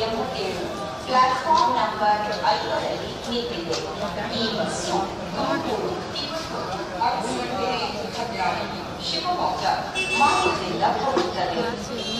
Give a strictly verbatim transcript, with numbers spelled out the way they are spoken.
ಎಂಬತ್ತೇಳು platform number ಐದರಲ್ಲಿ ನಿಂತಿದೆ. ಈ ಬಸ್ಸು ತುಮಕೂರು, ಅರಸೀಕೆರೆ, ಭದ್ರಾವತಿ, ಶಿವಮೊಗ್ಗ ಮಾರ್ಗದಿಂದ ಹೋಗುತ್ತದೆ.